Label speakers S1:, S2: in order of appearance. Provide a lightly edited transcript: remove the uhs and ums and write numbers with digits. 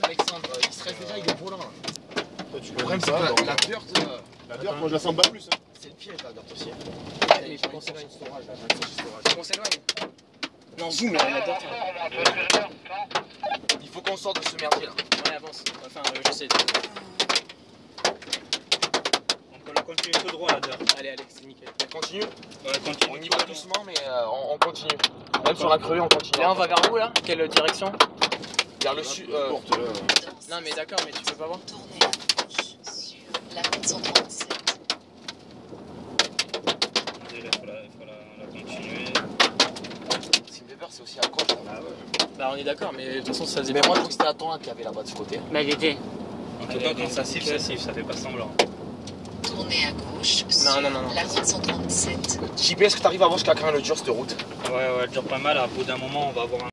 S1: Alexandre, il stresse déjà, il est volant là.
S2: Toi, tu
S1: Le problème c'est que la dirt,
S2: la dirt, moi je la sens pas plus. Hein.
S1: c'est le piège la dirt aussi.
S3: Mais
S1: J'ai
S3: qu'on s'éloigne.
S1: storage là, j'ai un storage.
S3: On s'éloigne. Non, zoom là, la dirt.
S1: Il faut qu'on sorte de ce merdier là.
S3: Ouais, avance. Enfin, j'essaie de.
S4: On continue tout droit la dirt.
S3: Allez, Alex, c'est nickel.
S1: On continue.
S4: Ouais, continue.
S1: On y va doucement mais on continue. Même si on a crevé, on continue.
S3: Là, on va vers où là? Quelle direction?
S1: Vers le sud.
S2: Porte, là.
S3: Non, mais d'accord, mais tu peux pas voir.
S5: Tournez à gauche sur la 437.
S4: Il faut la continuer.
S1: Ce qui me fait peur, c'est aussi à gauche.
S2: Ah ouais.
S3: Bah, on est d'accord, mais de toute façon, ça faisait
S1: Mais
S3: pas.
S1: moi je crois que c'était à ton qu'il y avait là-bas de ce côté.
S3: Bah, il était.
S4: En tout cas, quand ça siffle, ça fait pas semblant.
S5: Tournez à gauche
S3: Non,
S5: sur
S3: non, non, non.
S5: la 437.
S1: JP, est-ce que t'arrives à voir jusqu'à quand le dur cette route?
S4: Ouais, elle dure pas mal. À bout d'un moment, on va avoir un